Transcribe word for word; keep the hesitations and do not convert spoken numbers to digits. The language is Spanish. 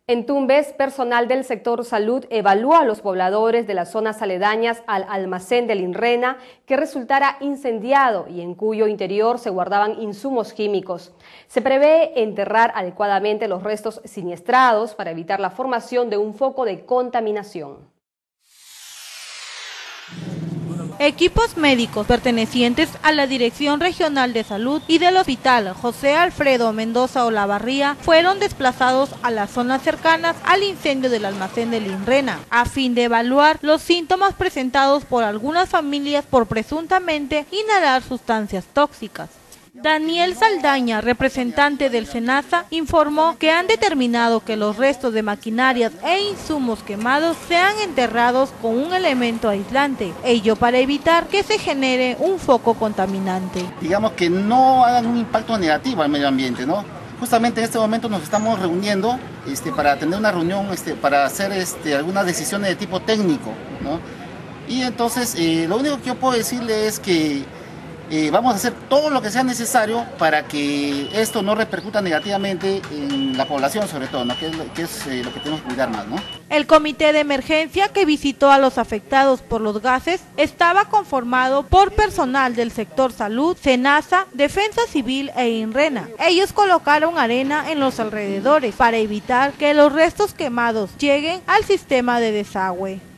En Tumbes, personal del sector salud evalúa a los pobladores de las zonas aledañas al almacén del INRENA que resultara incendiado y en cuyo interior se guardaban insumos químicos. Se prevé enterrar adecuadamente los restos siniestrados para evitar la formación de un foco de contaminación. Equipos médicos pertenecientes a la Dirección Regional de Salud y del Hospital José Alfredo Mendoza Olavarría fueron desplazados a las zonas cercanas al incendio del almacén del INRENA, a fin de evaluar los síntomas presentados por algunas familias por presuntamente inhalar sustancias tóxicas. Daniel Saldaña, representante del SENASA, informó que han determinado que los restos de maquinarias e insumos quemados sean enterrados con un elemento aislante, ello para evitar que se genere un foco contaminante. Digamos que no hagan un impacto negativo al medio ambiente, ¿no? Justamente en este momento nos estamos reuniendo este, para tener una reunión, este, para hacer este, algunas decisiones de tipo técnico, ¿no? Y entonces eh, lo único que yo puedo decirle es que Eh, vamos a hacer todo lo que sea necesario para que esto no repercuta negativamente en la población, sobre todo, ¿no? que es, lo, que, es eh, lo que tenemos que cuidar más, ¿no? El comité de emergencia que visitó a los afectados por los gases estaba conformado por personal del sector salud, SENASA, Defensa Civil e INRENA. Ellos colocaron arena en los alrededores para evitar que los restos quemados lleguen al sistema de desagüe.